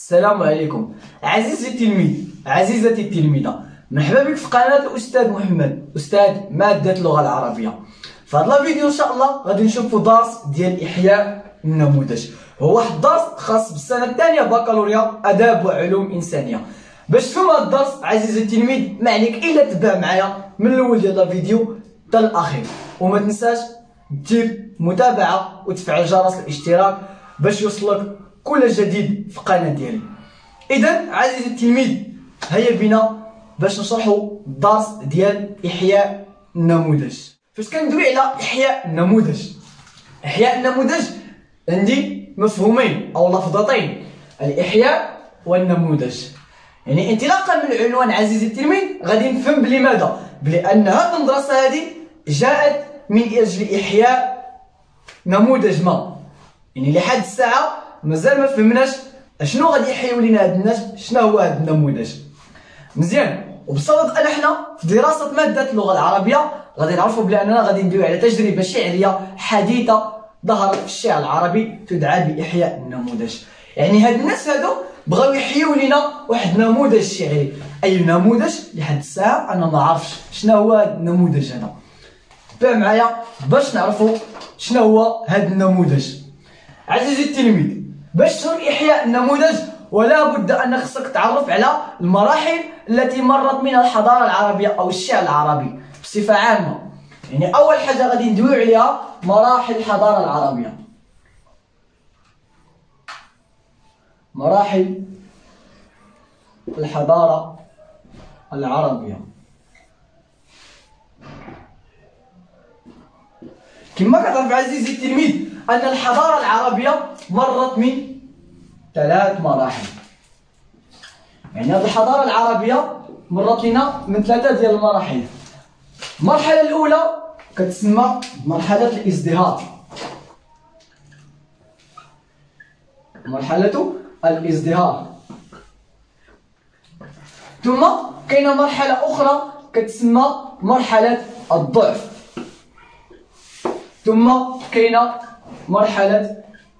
السلام عليكم عزيزي التلميذ، عزيزتي التلميذة، مرحبا بك في قناة الأستاذ محمد، أستاذ مادة اللغة العربية. في هذا الفيديو إن شاء الله غادي نشوفوا درس ديال إحياء النموذج. هو واحد الدرس خاص بالسنة الثانية بكالوريا آداب وعلوم إنسانية. باش تفهم هذا الدرس عزيزي التلميذ ما عليك إلا تبع معايا من الأول ديال الفيديو حتى الأخير، وما تنساش دير متابعة وتفعل جرس الاشتراك باش يوصلك كل جديد في القناة ديالي. إذا عزيزي التلميذ هيا بنا باش نشرحوا الدرس ديال إحياء النموذج. فاش كندوي على إحياء النموذج، إحياء النموذج عندي مفهومين أو لفظتين: الإحياء والنموذج. يعني انطلاقا من العنوان عزيزي التلميذ غادي نفهم بلي ماذا؟ بلأن هذه المدرسة هذه جاءت من أجل إحياء نموذج ما. يعني لحد الساعة مازال ما فهمناش شنو غادي يحيوا لينا هاد الناس، شنو هو هاد النموذج. مزيان. وبصدد ان احنا في دراسة مادة اللغة العربية غادي نعرفوا بلي اننا غادي ندوي على تجربة شعرية حديثة ظهرت في الشعر العربي تدعى بإحياء النموذج. يعني هاد الناس هادو بغاو يحيوا لينا واحد نموذج شعري. اي نموذج؟ لحد الساعة انا ما عرفتش شنو هو هاد النموذج هذا. تبع معايا باش نعرفوا شنو هو هاد النموذج. عزيزي التلميذ، باش تفهم إحياء النموذج ولا بد أن خصك تعرف على المراحل التي مرت منها الحضارة العربية أو الشعر العربي بصفة عامة. يعني أول حاجة غادي ندويو عليها مراحل الحضارة العربية. مراحل الحضارة العربية. كما كتعرف عزيزي التلميذ أن الحضارة العربية مرت من 3 مراحل. يعني هذه الحضارة العربية مرت لنا من 3 ديال المراحل. المرحلة الأولى كتسمى مرحلة الازدهار. مرحلة الازدهار. ثم كاينة مرحلة أخرى كتسمى مرحلة الضعف. ثم كاينه مرحله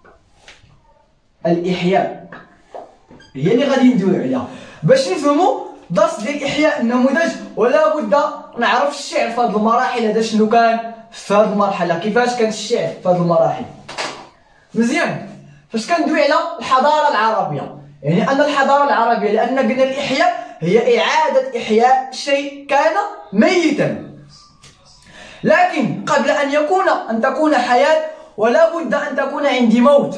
الاحياء، هي اللي غادي ندويو عليها. باش نفهموا درس ديال احياء النموذج ولا بد نعرف الشعر في هذه المراحل هذا شنو كان في هذه المرحله، كيفاش كان الشعر في هذه المراحل. مزيان. فاش كندوي على الحضاره العربيه، يعني ان الحضاره العربيه لان قلنا الاحياء هي اعاده احياء شيء كان ميتا، لكن قبل أن تكون حياة ولا بد أن تكون عندي موت،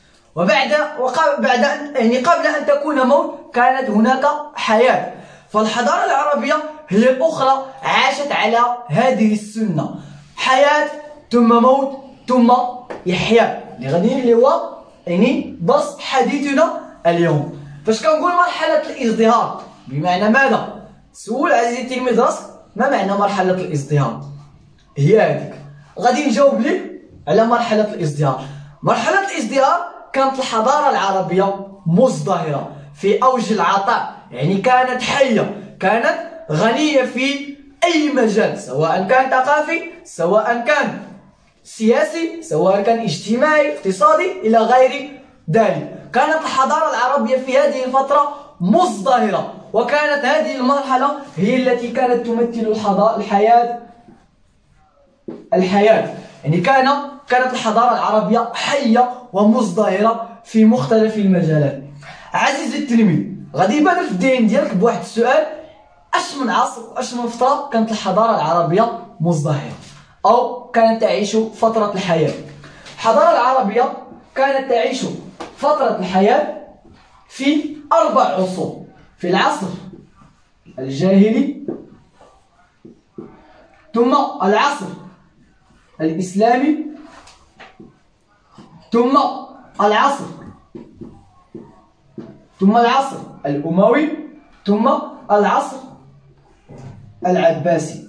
قبل أن تكون موت كانت هناك حياة. فالحضارة العربية هي الأخرى عاشت على هذه السنة: حياة ثم موت ثم إحياء، اللي هو يعني درس حديثنا اليوم. فاش كنقول مرحلة الازدهار بمعنى ماذا؟ سول عزيزي التلميذ راسك ما معنى مرحلة الازدهار؟ هي هذيك. غادي نجاوب لك على مرحلة الازدهار. مرحلة الازدهار كانت الحضارة العربية مزدهرة في أوج العطاء، يعني كانت حية، كانت غنية في أي مجال، سواء كان ثقافي، سواء كان سياسي، سواء كان اجتماعي، اقتصادي، إلى غير ذلك. كانت الحضارة العربية في هذه الفترة مزدهرة، وكانت هذه المرحلة هي التي كانت تمثل الحياة. يعني كانت الحضارة العربية حية ومزدهرة في مختلف المجالات. عزيزي التلميذ، غادي يبان في الذهن ديالك بواحد السؤال: اش من عصر واش من فترة كانت الحضارة العربية مزدهرة أو كانت تعيش فترة الحياة؟ الحضارة العربية كانت تعيش فترة الحياة في 4 عصور: في العصر الجاهلي، ثم العصر الإسلامي، ثم العصر الأموي، ثم العصر العباسي.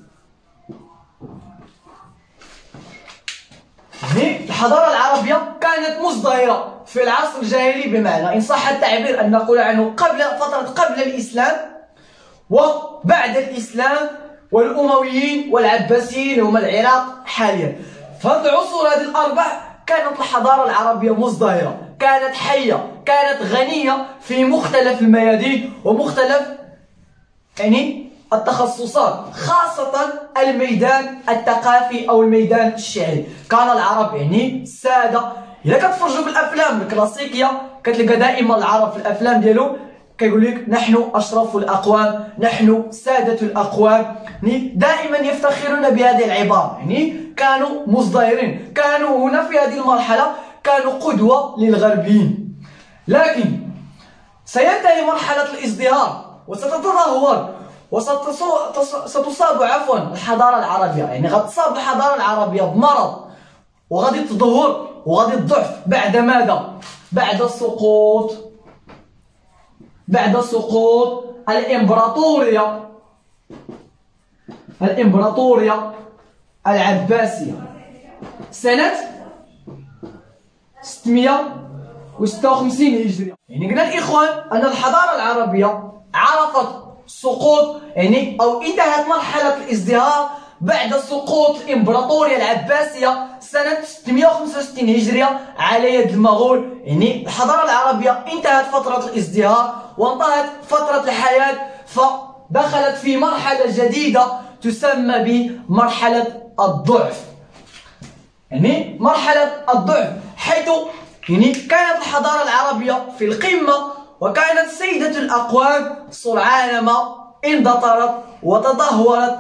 الحضارة العربية كانت مزدهرة في العصر الجاهلي، بمعنى إن صح التعبير أن نقول عنه قبل الإسلام وبعد الإسلام، والأمويين والعباسيين هم العراق حاليا. فهذه العصور هذه ال4 كانت الحضارة العربية مزدهرة، كانت حية، كانت غنية في مختلف الميادين ومختلف يعني التخصصات، خاصة الميدان الثقافي أو الميدان الشعري. كان العرب يعني سادة. إلا كتفرجوا في الأفلام الكلاسيكية كتلقى دائما العرب في الأفلام ديالهم كيقول لك نحن أشرف الأقوام، نحن سادة الأقوام. يعني دائما يفتخرون بهذه العبارة، يعني كانوا مزدهرين، كانوا هنا في هذه المرحلة كانوا قدوة للغربيين. لكن سينتهي مرحلة الازدهار وستتدهور وستصاب الحضارة العربية، يعني غتصاب الحضارة العربية بمرض وغادي تدهور وغادي تضعف. بعد ماذا؟ بعد سقوط الإمبراطورية العباسية سنة 656 هجرية. يعني قلنا الإخوان أن الحضارة العربية عرفت سقوط يعني أو انتهت مرحلة الازدهار بعد سقوط الإمبراطورية العباسية سنة 665 هجرية على يد المغول. يعني الحضارة العربية انتهت فترة الازدهار وانتهت فترة الحياة، فدخلت في مرحلة جديدة تسمى بمرحلة الضعف. يعني مرحلة الضعف حيث يعني كانت الحضارة العربية في القمة وكانت سيدة الأقوام، سرعان ما اندثرت وتدهورت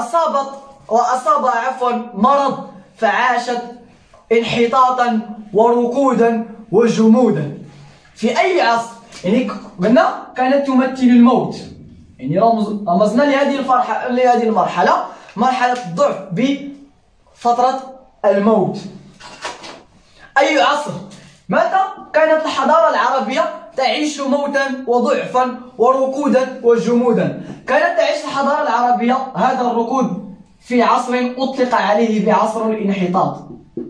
وأصابها مرض، فعاشت انحطاطا وركودا وجمودا. في أي عصر؟ يعني قلنا كانت تمثل الموت، يعني رمزنا لهذه المرحلة، مرحلة الضعف بفترة الموت. أي عصر؟ متى كانت الحضارة العربية تعيش موتا وضعفا وركودا وجمودا؟ كانت تعيش الحضارة العربية هذا الركود في عصر أطلق عليه بعصر الانحطاط،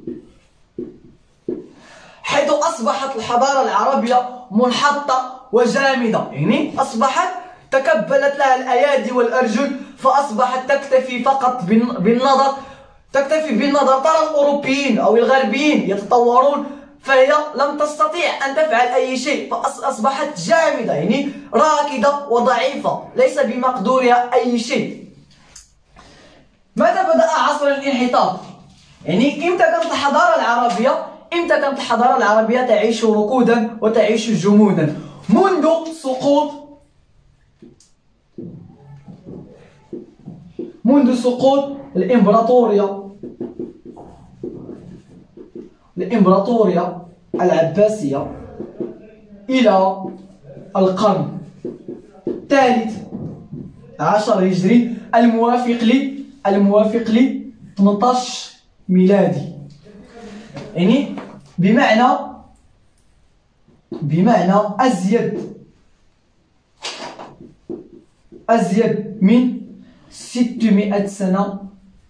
حيث أصبحت الحضارة العربية منحطة وجامدة، يعني أصبحت تكبلت لها الأيادي والأرجل، فأصبحت تكتفي فقط بالنظر، ترى الأوروبيين أو الغربيين يتطورون فهي لم تستطيع أن تفعل أي شيء، فأصبحت جامدة يعني راكدة وضعيفة ليس بمقدورها أي شيء. متى بدأ عصر الانحطاط؟ يعني إمتى كانت الحضارة العربية تعيش ركودا وتعيش جمودا؟ منذ سقوط الإمبراطورية العباسية إلى القرن الثالث عشر هجري الموافق ل 18 ميلادي. يعني بمعنى أزيد من 600 سنة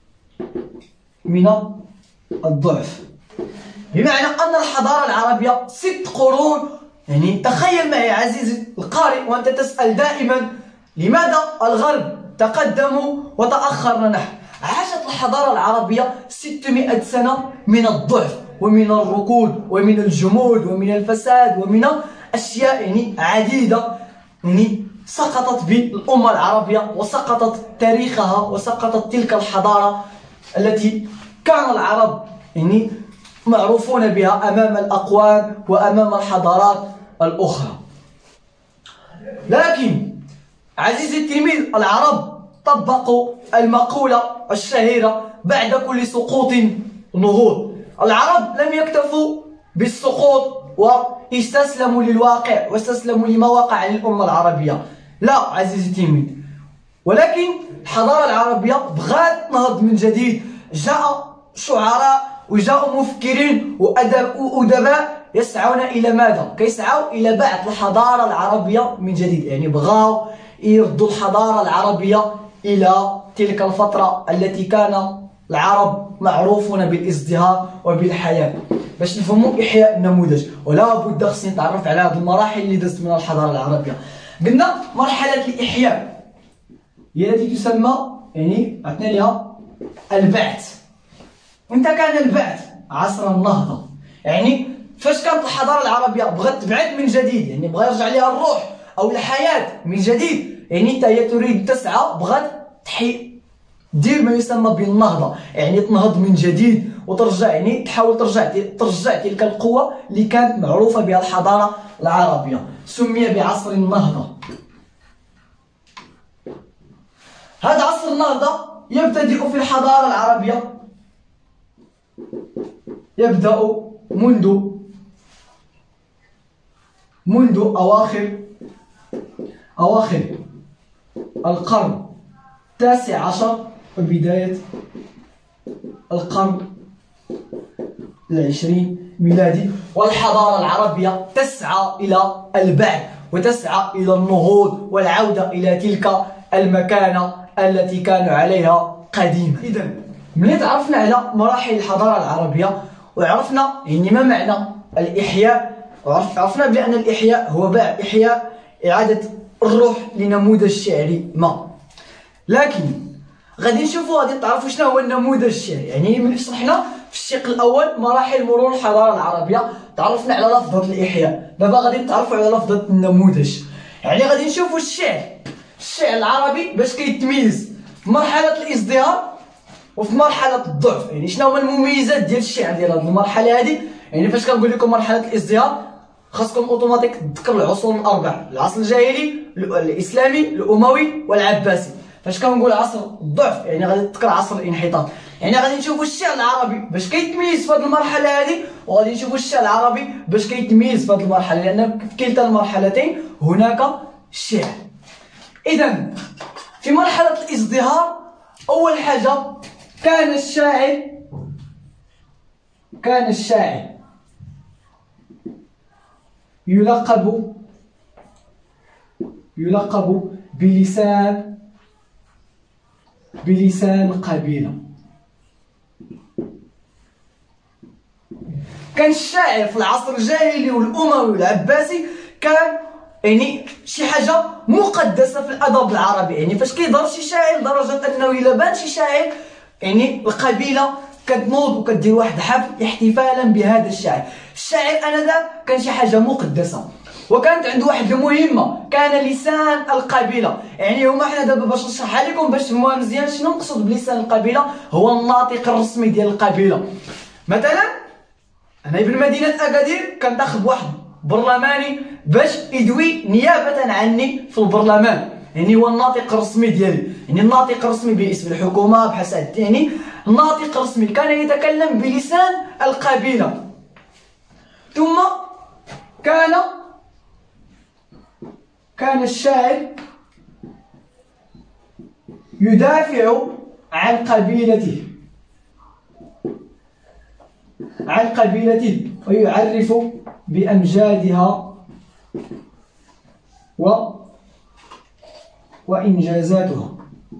من الضعف، بمعنى أن الحضارة العربية 6 قرون. يعني تخيل معي عزيزي القارئ وأنت تسأل دائما لماذا الغرب تقدموا وتأخرنا نحن؟ عاشت الحضارة العربية 600 سنة من الضعف ومن الركود ومن الجمود ومن الفساد ومن أشياء يعني عديدة، يعني سقطت بالأمة العربية وسقطت تاريخها وسقطت تلك الحضارة التي كان العرب يعني معروفون بها أمام الأقوام وأمام الحضارات الأخرى. لكن عزيزي التلميذ العرب طبقوا المقولة الشهيرة بعد كل سقوط نهوض. العرب لم يكتفوا بالسقوط واستسلموا للواقع واستسلموا لما وقع للأمة العربية، لا عزيزي التلميذ، ولكن الحضارة العربية بغات تنهض من جديد. جاء شعراء وجاءوا مفكرين وأدباء يسعون إلى ماذا؟ كيسعوا إلى بعث الحضارة العربية من جديد، يعني بغاو يردوا الحضارة العربية إلى تلك الفترة التي كان العرب معروفون بالازدهار وبالحياة. باش نفهموا إحياء النموذج ولا بد خصني نتعرف على هذه المراحل اللي دزت من الحضارة العربية. قلنا مرحلة الإحياء هي التي تسمى يعني عطنا لها البعث. امتى كان البعث؟ عصر النهضة، يعني فاش كانت الحضاره العربيه بغات تبعد من جديد، يعني بغا يرجع ليها الروح او الحياه من جديد، يعني حتى هي تريد تسعى، بغات دير ما يسمى بالنهضه، يعني تنهض من جديد وترجع، يعني تحاول ترجع تلك القوه اللي كانت معروفه بها الحضاره العربيه. سمي بعصر النهضه. هذا عصر النهضه يبتدئ في الحضاره العربيه، يبدأ منذ أواخر القرن التاسع عشر وبداية القرن العشرين ميلادي، والحضارة العربية تسعى إلى البعث وتسعى إلى النهوض والعودة إلى تلك المكانة التي كانوا عليها قديما. إذا ملي تعرفنا على مراحل الحضارة العربية وعرفنا يعني ما معنى الإحياء، وعرفنا بأن الإحياء هو إحياء إعادة الروح لنموذج شعري ما، لكن غادي نشوفوا غادي تعرفوا شنو هو النموذج الشعري. يعني ملي شرحنا في الشق الأول مراحل مرور الحضارة العربية تعرفنا على لفظة الإحياء، دابا غادي نتعرفوا على لفظة النموذج. يعني غادي نشوفوا الشعر العربي باش كيتميز في مرحلة الازدهار وفي مرحلة الضعف. يعني شنو هما المميزات ديال الشعر ديال هذه المرحلة هذه؟ يعني فاش كنقول لكم مرحلة الازدهار خاصكم اوتوماتيك تذكروا العصور الأربع، العصر الجاهلي، الإسلامي، الأموي والعباسي. فاش كنقول عصر الضعف يعني غادي تذكر عصر الانحطاط. يعني غادي نشوفوا الشعر العربي باش كيتميز في هذه المرحلة هذه، وغادي نشوفوا الشعر العربي باش كيتميز في هذه المرحلة، لأن في كلتا المرحلتين هناك شعر. إذا في مرحلة الازدهار أول حاجة كان الشاعر يلقب بلسان القبيلة. كان الشاعر في العصر الجاهلي والأموي والعباسي كان يعني شي حاجة مقدسة في الأدب العربي. يعني فاش كيظهر شي شاعر لدرجة أنه إلا بان شي شاعر يعني القبيلة كتنوض وكدير واحد حفل احتفالا بهذا الشاعر. الشاعر آنذاك كان شي حاجة مقدسة، وكانت عنده واحد المهمة، كان لسان القبيلة. يعني هما حنا دابا باش نشرحها لكم باش تفهموها مزيان شنو نقصد بلسان القبيلة، هو الناطق الرسمي ديال القبيلة. مثلا أنا ابن مدينة أكادير كنتاخب واحد برلماني باش يدوي نيابة عني في البرلمان، يعني هو الناطق الرسمي ديالي، يعني الناطق الرسمي باسم الحكومة بحسب يعني الناطق الرسمي كان يتكلم بلسان القبيلة. ثم كان الشاعر يدافع عن قبيلته ويعرف بأمجادها وإنجازاتها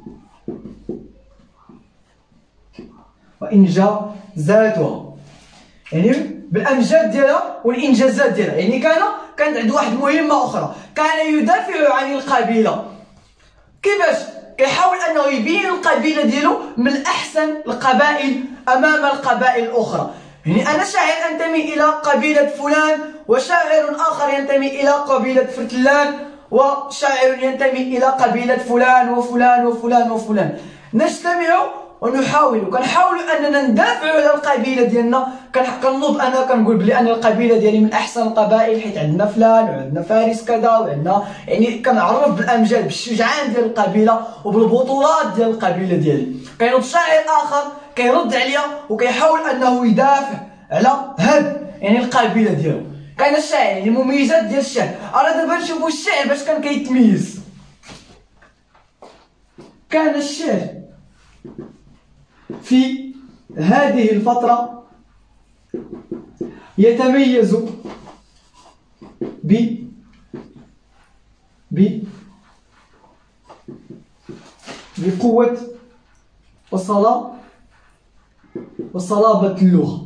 يعني بالأمجاد ديالها والإنجازات ديالها. يعني كانت عنده واحد مهمة أخرى، كان يدافع عن القبيلة. كيفاش؟ كيحاول أنه يبين القبيلة ديالو من أحسن القبائل أمام القبائل الأخرى. يعني أنا شاعر أنتمي إلى قبيلة فلان، وشاعر آخر ينتمي إلى قبيلة فرتلان، وشاعر ينتمي إلى قبيلة فلان وفلان وفلان وفلان. نجتمع كنحاولوا أننا ندافعوا على القبيلة ديالنا. كنوض أنا كنقول بلي أن القبيلة ديالي من أحسن القبائل حيت عندنا فلان وعندنا فارس كذا وعندنا، يعني كنعرف بالأمجاد بالشجعان ديال القبيلة وبالبطولات ديال القبيلة ديالي. كينوض شاعر آخر كيرد عليا وكيحاول أنه يدافع على هاد يعني القبيلة ديالو. كاين الشعر يعني المميزات ديال الشعر. أنا دابا نشوفوا الشعر باش كان كيتميز. كان الشعر في هذه الفترة يتميز بقوة وصلابة اللغة.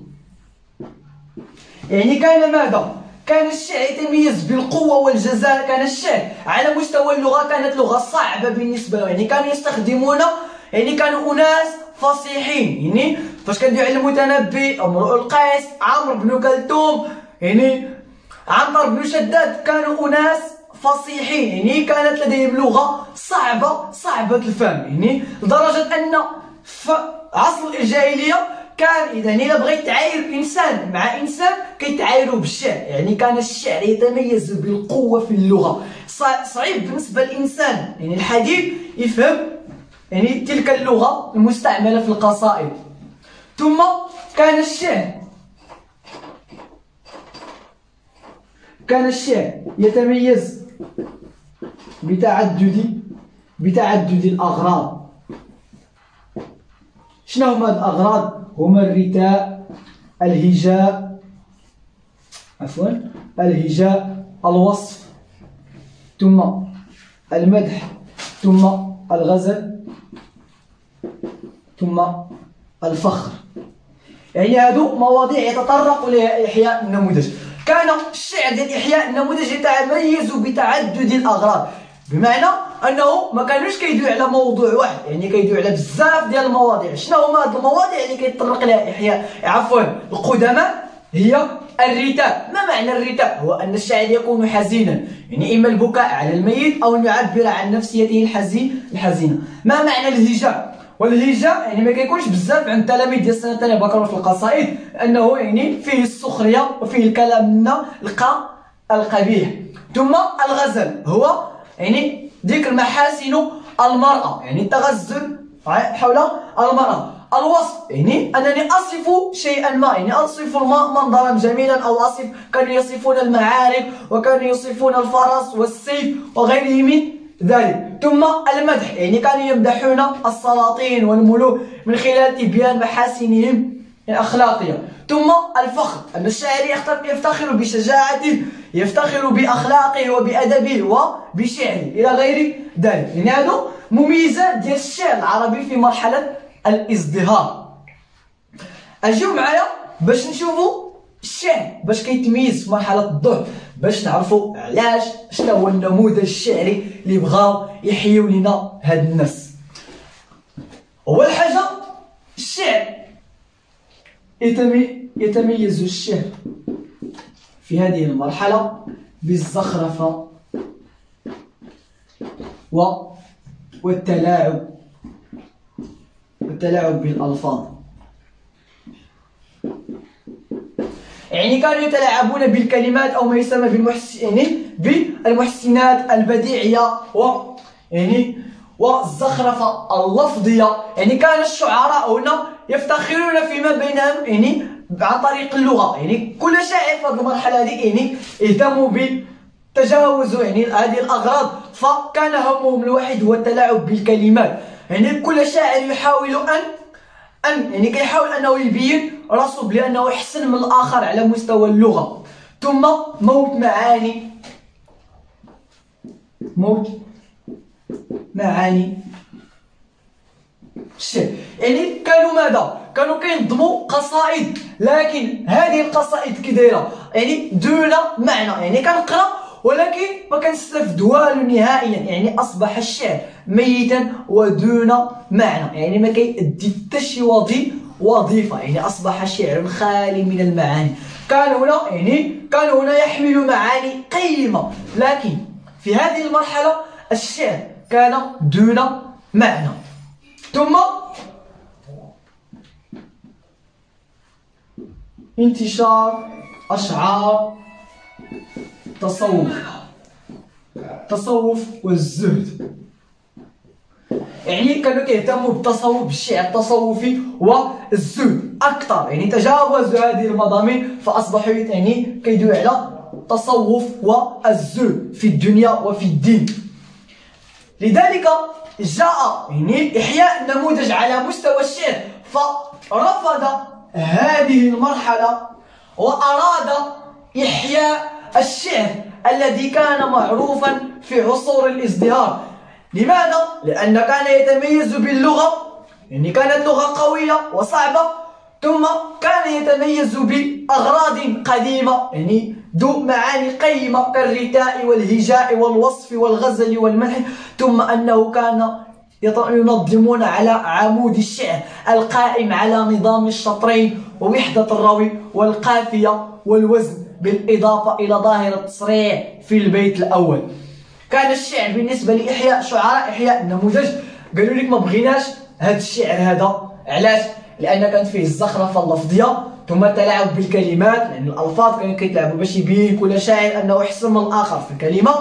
يعني كان ماذا؟ كان الشعر يتميز بالقوة والجزالة. كان الشعر على مستوى اللغة كانت لغة صعبة بالنسبة له، يعني كانوا يستخدمون، يعني كانوا أناس فصيحين. يعني فاش كندوي على المتنبي، امرؤ القيس، عمرو بن كلثوم، يعني عنتر بن شداد كانوا أناس فصيحين، يعني كانت لديهم لغة صعبة الفهم، يعني لدرجة أن في عصر الجاهلية كان إذا بغيت تعاير إنسان مع إنسان كيتعايروا بالشعر، يعني كان الشعر يتميز بالقوة في اللغة. صعيب بالنسبة للإنسان يعني الحديث يفهم يعني تلك اللغة المستعملة في القصائد. ثم كان الشعر يتميز بتعدد الأغراض. شنو هما هاد الأغراض؟ هما الرثاء، الهجاء، الوصف، ثم المدح، ثم الغزل، ثم الفخر. يعني هادو مواضيع يتطرق لها إحياء النموذج. كان الشعر ديال إحياء النموذج يتميز بتعدد الأغراض، بمعنى أنه ما كانوش كيدوي على موضوع واحد، يعني كيدوي على بزاف ديال المواضيع. شنو هما هاد المواضيع اللي كيتطرق لها إحياء القدماء؟ هي الرثاء. ما معنى الرثاء؟ هو أن الشاعر يكون حزينا، يعني إما البكاء على الميت أو أن يعبر عن نفسيته الحزينة. ما معنى الهجاء؟ والهجاء يعني ما كيكونش بزاف عند التلاميذ ديال السنه الثانيه بكالوريوس في القصائد، انه يعني فيه السخريه وفيه الكلام القبيح. ثم الغزل هو يعني ذكر محاسن المراه، يعني التغزل حول المراه. الوصف يعني انني اصف شيئا ما، يعني اصف منظرا جميلا، او اصف كانوا يصفون المعارك وكانوا يصفون الفرس والسيف وغيره من ذلك. ثم المدح يعني كانوا يمدحون السلاطين والملوك من خلال تبيان محاسنهم الأخلاقية. ثم الفخر، أن الشاعر يفتخر بشجاعته، يفتخر بأخلاقه وبأدبه وبشعره إلى غير ذلك. يعني هادو مميزات ديال الشعر العربي في مرحلة الازدهار. أجيو معايا باش نشوفوا الشعر باش كيتميز في مرحلة الضعف، باش نعرفوا علاش شنو هو النموذج الشعري اللي بغاو يحيوا لنا هاد الناس. أول حاجة الشعر يتميز الشعر في هذه المرحلة بالزخرفة والتلاعب بالألفاظ. يعني كانوا يتلاعبون بالكلمات أو ما يسمى بالمحسنات البديعية والزخرفة اللفظية. يعني كان الشعراء هنا يفتخرون فيما بينهم يعني عن طريق اللغة. يعني كل شاعر في هذه المرحلة هذه اهتموا بتجاوز هذه الأغراض، فكان همهم الواحد هو التلاعب بالكلمات. يعني كل شاعر يحاول أن كيحاول أنه يبين راسو بأنه أحسن من الآخر على مستوى اللغة. ثم موت معاني الشعر. يعني كانوا ماذا؟ كانوا كينظموا قصائد، لكن هذه القصائد كي دايره يعني دون معنى، يعني كنقرا ولكن ما كنستافد والو نهائيا. يعني اصبح الشعر ميتا ودون معنى، يعني ما كيأدي حتى شي وظيفه، يعني اصبح شعر خالي من المعاني. كانوا هنا يحمل معاني قيمه، لكن في هذه المرحله الشعر كان دون معنى. ثم انتشار أشعار التصوف والزهد. يعني كانوا كيهتموا بالتصوف، بالشعر التصوفي والزهد أكثر، يعني تجاوزوا هذه المضامين فأصبحوا يعني كيدويو على التصوف والزهد في الدنيا وفي الدين. لذلك جاء يعني إحياء النموذج على مستوى الشعر، فرفض هذه المرحلة وأراد إحياء الشعر الذي كان معروفا في عصور الازدهار. لماذا؟ لأن كان يتميز باللغة، يعني كانت لغة قوية وصعبة، ثم كان يتميز بأغراض قديمة يعني ذو معاني قيمة كالرثاء والهجاء والوصف والغزل والمدح، ثم أنه كان ينظمون على عمود الشعر القائم على نظام الشطرين ووحدة الروي والقافية والوزن، بالإضافة إلى ظاهرة التصريع في البيت الأول. كان الشعر بالنسبة لإحياء شعراء إحياء النموذج قالوا لك ما بغيناش هذا الشعر هذا. علاش؟ لأن كانت فيه الزخرفة اللفظية ثم التلاعب بالكلمات، لأن الألفاظ كانوا كيتلعبوا باش يبين كل شاعر أنه أحسن من الآخر في الكلمة.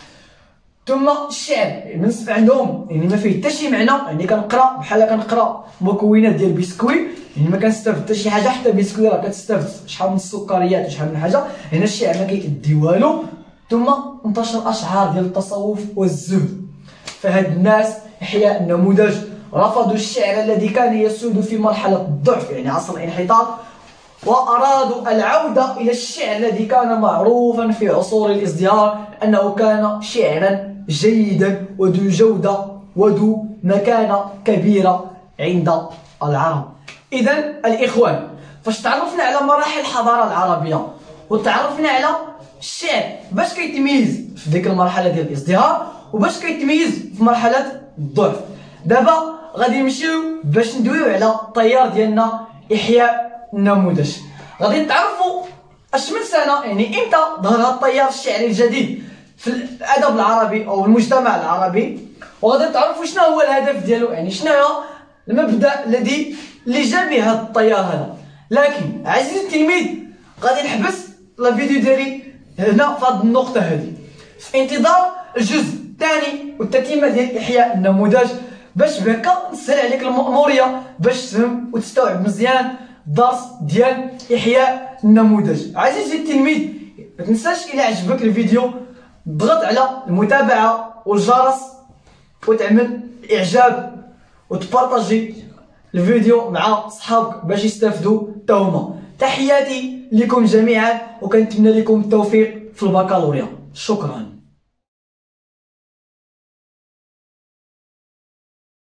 ثم الشعر بالنسبه عندهم يعني ما فيه حتى شي معنى، يعني كنقرا بحال كنقرا مكونات ديال بسكوي، يعني ما كنستافد حتى شي حاجه. حتى بسكوي راه كتستافد شحال من السكريات وشحال من حاجه، هنا الشعر ما كيأدي والو. ثم انتشر اشعار ديال التصوف والزهد. فهاد الناس احياء النموذج رفضوا الشعر الذي كان يسود في مرحله الضعف يعني عصر الانحطاط، وأرادوا العودة إلى الشعر الذي كان معروفا في عصور الازدهار، أنه كان شعرا جيدا وذو جودة وذو مكانة كبيرة عند العرب. إذا الإخوان، فاش تعرفنا على مراحل الحضارة العربية وتعرفنا على الشعر باش كيتميز في ديك المرحلة ديال الازدهار وباش كيتميز في مرحلة الضعف، دابا غادي نمشيو باش ندويو على التيار ديالنا إحياء النموذج. غادي نتعرفوا اش من سنه يعني امتى ظهر هذا التيار الشعري الجديد في الادب العربي او المجتمع العربي، وغادي تعرفوا شنو هو الهدف ديالو، يعني شنو هو المبدا اللي جا به هذا التيار هذا. لكن عزيزي التلميذ غادي نحبس الفيديو ديالي هنا في هذه النقطه هذه، في انتظار الجزء الثاني والتتمه ديال احياء النموذج، باش بهكا نسهل عليك المأموريه باش تفهم وتستوعب مزيان الدرس ديال إحياء النموذج. عزيزي التلميذ ما تنساش إلا عجبك الفيديو تضغط على المتابعة والجرس وتعمل إعجاب وتبارطاجي الفيديو مع صحابك باش يستافدوا حتى هما. تحياتي لكم جميعا وكنتمنى لكم التوفيق في البكالوريا. شكرا.